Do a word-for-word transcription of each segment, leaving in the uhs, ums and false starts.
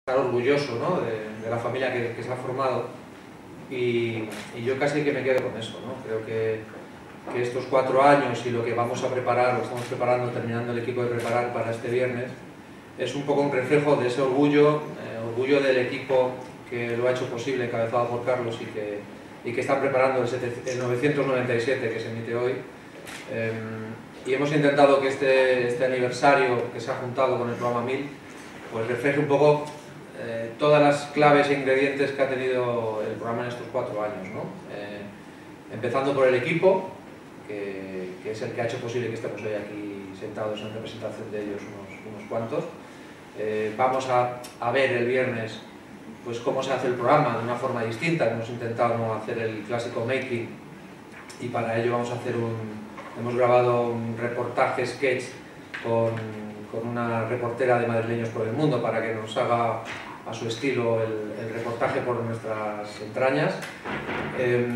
estar orgulloso, ¿no?, de, de la familia que, que se ha formado, y, y yo casi que me quedo con eso, ¿no? Creo que, que estos cuatro años y lo que vamos a preparar, lo estamos preparando, terminando el equipo de preparar para este viernes, es un poco un reflejo de ese orgullo, eh, orgullo del equipo que lo ha hecho posible, encabezado por Carlos, y que, y que están preparando el, el novecientos noventa y siete que se emite hoy. Eh, y hemos intentado que este, este aniversario que se ha juntado con el programa mil pues refleje un poco eh, todas las claves e ingredientes que ha tenido el programa en estos cuatro años, ¿no? Eh, empezando por el equipo, que, que es el que ha hecho posible que estemos hoy aquí sentados en representación de ellos unos, unos cuantos. Eh, vamos a, a ver el viernes pues cómo se hace el programa de una forma distinta. Hemos intentado no hacer el clásico making, y para ello vamos a hacer un, hemos grabado un reportaje sketch con, con una reportera de Madrileños por el Mundo para que nos haga a su estilo el, el reportaje por nuestras entrañas. Eh,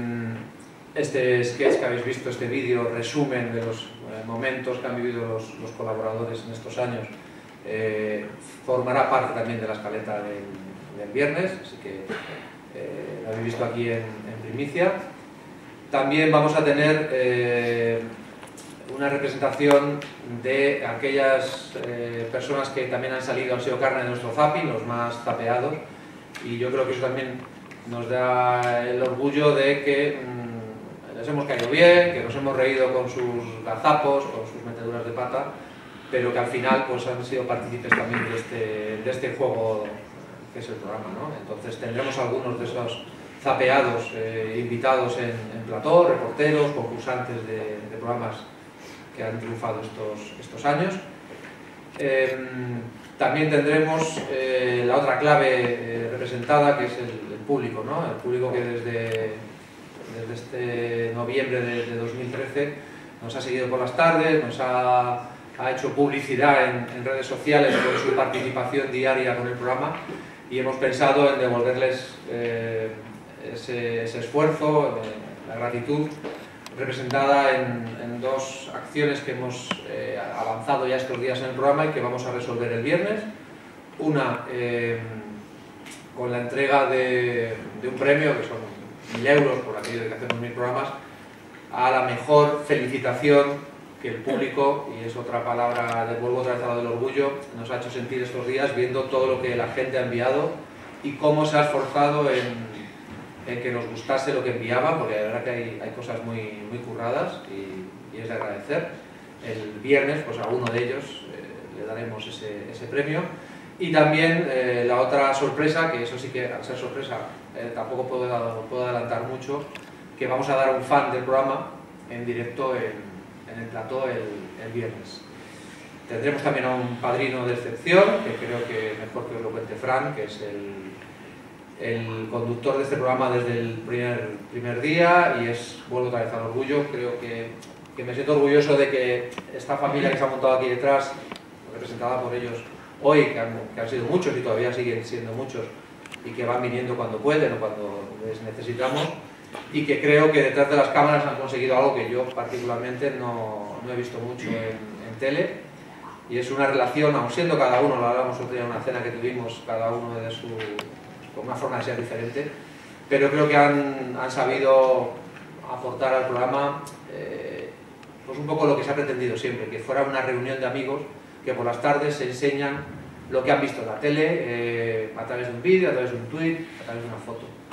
este sketch que habéis visto, este vídeo resumen de los eh, momentos que han vivido los, los colaboradores en estos años, eh, formará parte también de la escaleta del, del viernes, así que eh, lo habéis visto aquí en, en primicia. También vamos a tener eh, una representación de aquellas eh, personas que también han salido, han sido carne de nuestro zapping, los más zapeados, y yo creo que eso también nos da el orgullo de que mmm, les hemos caído bien, que nos hemos reído con sus gazapos, con sus meteduras de pata, pero que al final pues han sido partícipes también de este, de este juego que es el programa, ¿no? Entonces tendremos algunos de esos zapeados eh, invitados en, en plató, reporteros, concursantes de, de programas que han triunfado estos, estos años. Eh, también tendremos eh, la otra clave eh, representada, que es el, el público, ¿no? El público que desde, desde este noviembre de, de dos mil trece nos ha seguido por las tardes, nos ha, ha hecho publicidad en, en redes sociales con su participación diaria con el programa, y hemos pensado en devolverles eh, ese, ese esfuerzo, eh, la gratitud, representada en, en dos acciones que hemos eh, avanzado ya estos días en el programa y que vamos a resolver el viernes. Una eh, con la entrega de, de un premio, que son mil euros por aquello de que hacemos mil programas, a la mejor felicitación que el público, y es otra palabra, de vuelvo otra vez a lo del orgullo, nos ha hecho sentir estos días viendo todo lo que la gente ha enviado y cómo se ha esforzado en en que nos gustase lo que enviaban, porque la verdad que hay, hay cosas muy, muy curradas y, y es de agradecer. El viernes pues a uno de ellos eh, le daremos ese, ese premio. Y también eh, la otra sorpresa, que eso sí que al ser sorpresa eh, tampoco puedo, puedo adelantar mucho, que vamos a dar a un fan del programa en directo en, en el plató el, el viernes. Tendremos también a un padrino de excepción, que creo que mejor que lo cuente Fran, que es el el conductor de este programa desde el primer, primer día, y es, vuelvo otra vez al orgullo. Creo que, que me siento orgulloso de que esta familia que se ha montado aquí detrás, representada por ellos hoy, que han, que han sido muchos y todavía siguen siendo muchos, y que van viniendo cuando pueden o cuando les necesitamos, y que creo que detrás de las cámaras han conseguido algo que yo particularmente no, no he visto mucho en, en tele, y es una relación, aun siendo cada uno, lo hablamos otro día en una cena que tuvimos, cada uno de su... con una forma de ser diferente, pero creo que han, han sabido aportar al programa eh, pues un poco lo que se ha pretendido siempre, que fuera una reunión de amigos que por las tardes se enseñan lo que han visto en la tele, eh, a través de un vídeo, a través de un tuit, a través de una foto.